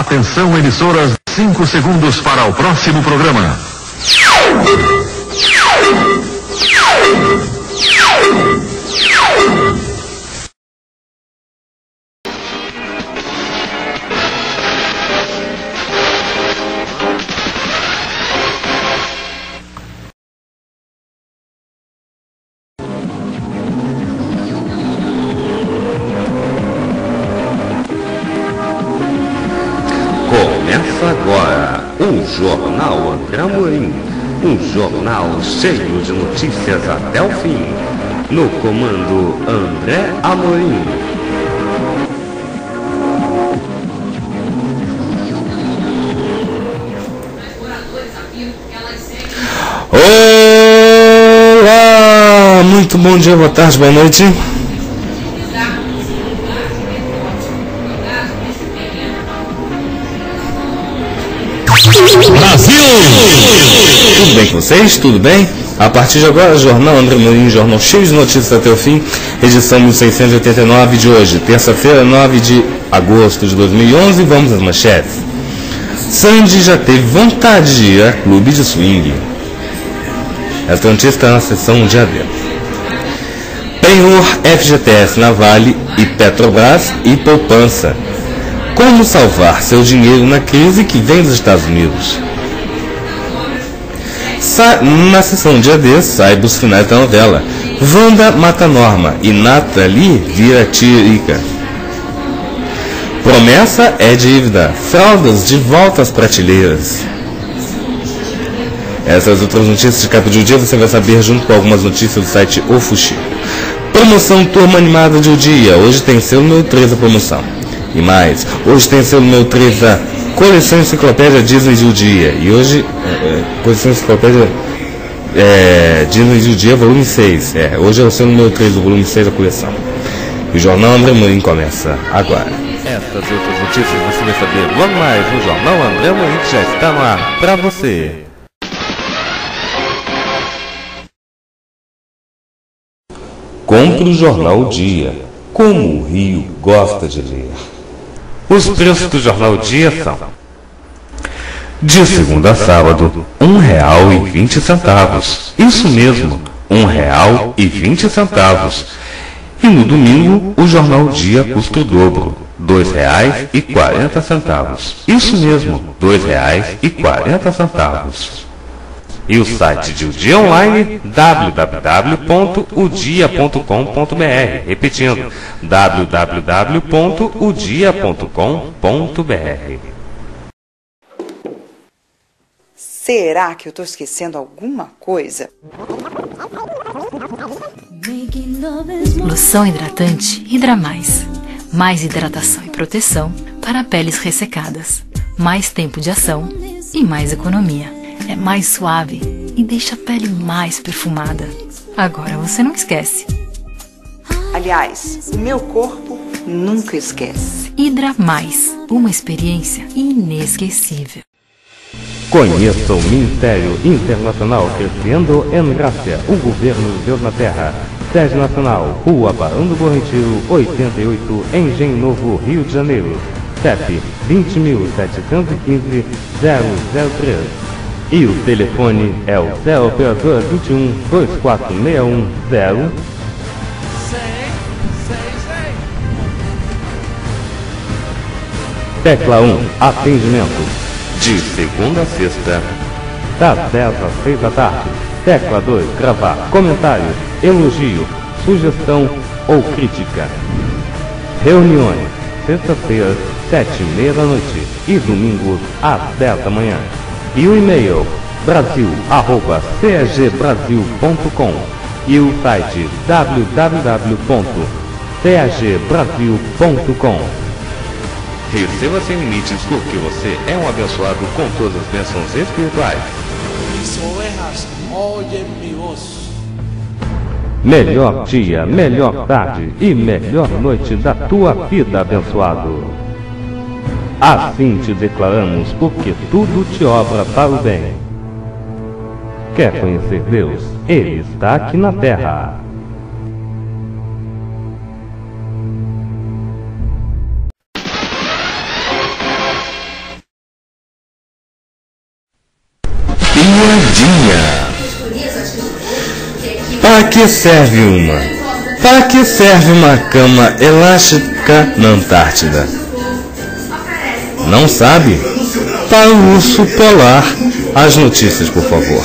Atenção, emissoras, 5 segundos para o próximo programa. Começa agora o Jornal André Amorim, um jornal cheio de notícias até o fim. No comando André Amorim. Olá, muito bom dia, boa tarde, boa noite. Brasil! Tudo bem com vocês? Tudo bem? A partir de agora, Jornal André Amorim, jornal cheio de notícias até o fim, edição 1689 de hoje, terça-feira, 9 de agosto de 2011, vamos às manchetes. Sandy já teve vontade de ir a clube de swing. Esta notícia está na seção de AD. Penhor, FGTS na Vale e Petrobras e poupança. Como salvar seu dinheiro na crise que vem dos Estados Unidos? Na sessão de AD, saiba os finais da novela. Wanda mata Norma e Nathalie vira Tiririca. Promessa é dívida. Fraldas de volta às prateleiras. Essas outras notícias de capa de um dia você vai saber junto com algumas notícias do site O Fuxico. Promoção Turma Animada de um Dia. Hoje tem selo número 3 a promoção. E mais, hoje tem selo número 3 da Coleção Enciclopédia Disney de um Dia. E hoje, Coleção Enciclopédia Disney de um Dia, volume 6. Hoje é o selo número 3 do volume 6 da coleção. E o Jornal André Amorim começa agora. Estas e outras notícias você vai saber logo mais no Jornal André Amorim, que já está no ar para você. Compre o Jornal Dia. Como o Rio gosta de ler. Os preços do Jornal Dia são: de segunda a sábado, R$1,20. Isso mesmo, R$1,20. E no domingo, o Jornal Dia custa o dobro, R$2,40. Isso mesmo, R$2,40. E o site de O Dia Online, www.odia.com.br. Repetindo, www.odia.com.br. Será que eu estou esquecendo alguma coisa? Loção hidratante Hidra Mais. Mais hidratação e proteção para peles ressecadas. Mais tempo de ação e mais economia. É mais suave e deixa a pele mais perfumada. Agora você não esquece. Aliás, o meu corpo nunca esquece. Hidra Mais, uma experiência inesquecível. Conheça o Ministério Internacional Crescendo em Graça, o governo de Deus na Terra. Sede Nacional, Rua Barão do Bom Retiro, 88, Engenho Novo, Rio de Janeiro. CEP 20.715-003. E o telefone é o 0 operador 21 2461 0. Tecla 1, atendimento. De segunda a sexta, das 10 às 6 da tarde. Tecla 2, gravar comentário, elogio, sugestão ou crítica. Reuniões, sexta-feira, 7h30 da noite e domingos às 10 da manhã. E o e-mail brasil@cagbrasil.com e o site www.cagbrasil.com. Receba sem limites porque você é um abençoado com todas as bênçãos espirituais. Mis ovejas oyen mi voz. Melhor dia, melhor tarde e melhor noite da tua vida, abençoado. Assim te declaramos, porque tudo te obra para o bem. Quer conhecer Deus? Ele está aqui na terra. que serve uma? Para que serve uma cama elástica na Antártida? Não sabe? Para o urso polar. As notícias, por favor.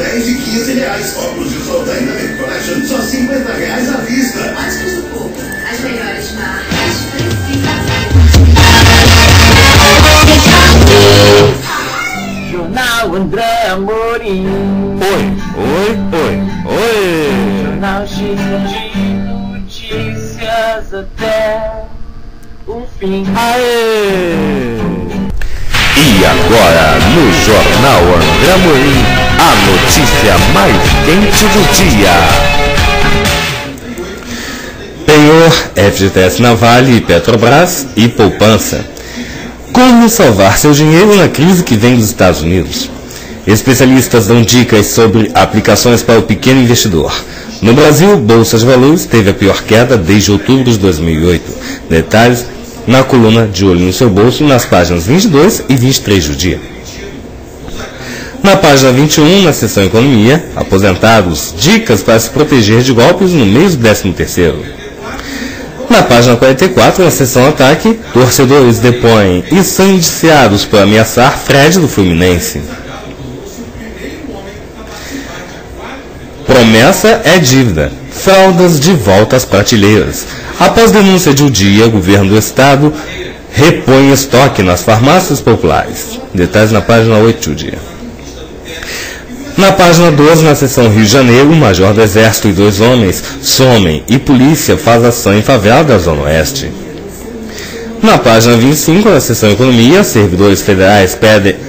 Jornal André Amorim. Oi. Jornal cheio de notícias até o fim. Aê! E agora, no Jornal André Amorim, a notícia mais quente do dia. Penhor, FGTS na Vale, Petrobras e poupança. Como salvar seu dinheiro na crise que vem dos Estados Unidos? Especialistas dão dicas sobre aplicações para o pequeno investidor. No Brasil, Bolsa de Valores teve a pior queda desde outubro de 2008. Detalhes na coluna De Olho no Seu Bolso, nas páginas 22 e 23 do dia. Na página 21, na seção Economia, aposentados, dicas para se proteger de golpes no mês do 13º. Na página 44, na seção Ataque, torcedores depõem e são indiciados por ameaçar Fred do Fluminense. Promessa é dívida. Fraldas de volta às prateleiras. Após denúncia de um dia, o governo do estado repõe estoque nas farmácias populares. Detalhes na página 8 do dia. Na página 12, na seção Rio de Janeiro, o major do Exército e 2 homens somem e polícia faz ação em favela da Zona Oeste. Na página 25, na seção Economia, servidores federais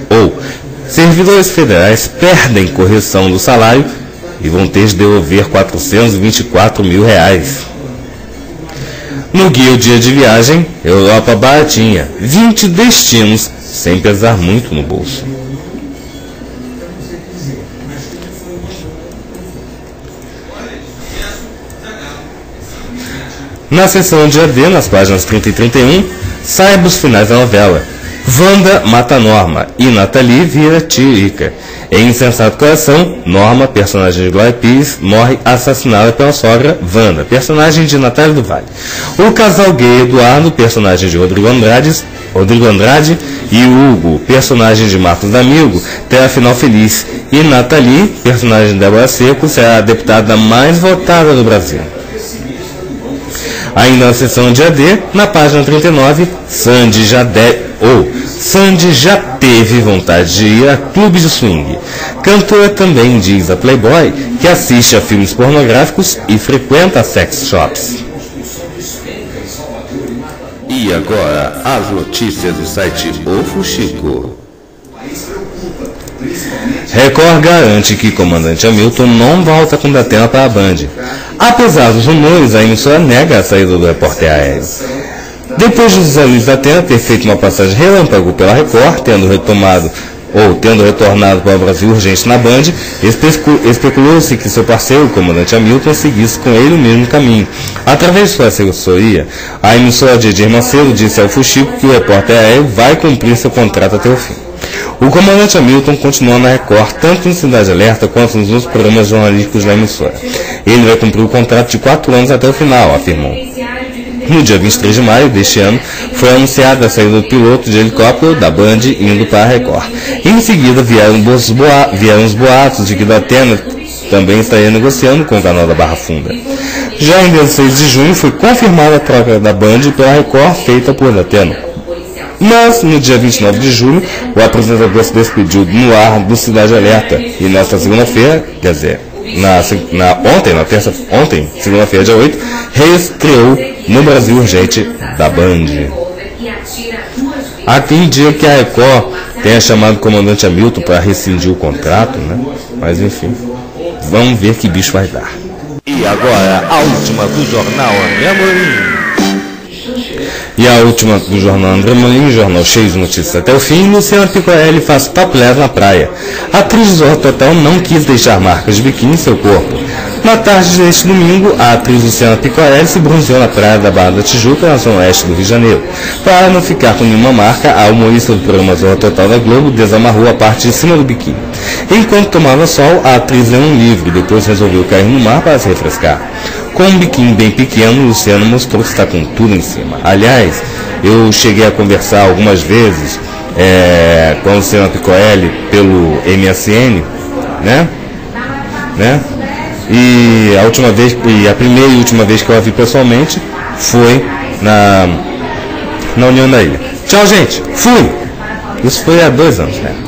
perdem correção do salário e vão ter de devolver R$424 mil. No guia O Dia de Viagem, Europa baratinha, 20 destinos, sem pesar muito no bolso. Na seção Dia D, nas páginas 30 e 31, saiba os finais da novela. Wanda mata Norma e Nathalie vira Tiririca. Em Insensato Coração, Norma, personagem de Glória Pires, morre assassinada pela sogra Wanda, personagem de Natália do Vale. O casal gay Eduardo, personagem de Rodrigo Andrade, e Hugo, personagem de Marcos D'Amigo, terá final feliz. E Nathalie, personagem de Débora Seco, será a deputada mais votada do Brasil. Ainda na seção Dia D, na página 39, Sandy já teve vontade de ir a clube de swing. Cantora também diz a Playboy que assiste a filmes pornográficos e frequenta sex shops. E agora, as notícias do site O Fuxico. Record garante que comandante Hamilton não volta com Datena para a Band. Apesar dos rumores, a emissora nega a saída do repórter aéreo. Depois de José Luiz Datena ter feito uma passagem relâmpago pela Record, tendo retornado para o Brasil urgente na Band, especulou-se que seu parceiro, o comandante Hamilton, seguisse com ele o mesmo caminho. Através de sua assessoria, a emissora de Edir Macedo disse ao Fuxico que o repórter aéreo vai cumprir seu contrato até o fim. O comandante Hamilton continua na Record, tanto em Cidade Alerta quanto nos programas jornalísticos da emissora. Ele vai cumprir o contrato de 4 anos até o final, afirmou. No dia 23 de maio deste ano, foi anunciada a saída do piloto de helicóptero da Band indo para a Record. Em seguida, vieram os boatos de que Datena também estaria negociando com o canal da Barra Funda. Já em 16 de junho, foi confirmada a troca da Band pela Record, feita por Datena. Mas, no dia 29 de julho, o apresentador se despediu no ar do Cidade Alerta. E nesta segunda-feira, quer dizer, ontem, segunda-feira, dia 8, reestreou no Brasil Urgente da Band. Há quem diga que a Record tenha chamado o comandante Hamilton para rescindir o contrato, né? Mas enfim, vamos ver que bicho vai dar. E agora, a última do Jornal André Amorim. E a última do Jornal André Amorim, jornal cheio de notícias até o fim, Luciana Picorelli faz topless na praia. A atriz do Zorra Total não quis deixar marcas de biquíni em seu corpo. Na tarde deste domingo, a atriz Luciana Picoarelli se bronzeou na praia da Barra da Tijuca, na zona oeste do Rio de Janeiro. Para não ficar com nenhuma marca, a humorista do programa Zorra Total da Globo desamarrou a parte de cima do biquíni. Enquanto tomava sol, a atriz leu um livro e depois resolveu cair no mar para se refrescar. Com um biquíni bem pequeno, Luciana mostrou que está com tudo em cima. Aliás, eu cheguei a conversar algumas vezes com a Luciana Picoarelli pelo MSN, né? E a primeira e última vez que eu a vi pessoalmente foi na União da Ilha. Tchau, gente. Fui. Isso foi há 2 anos, né?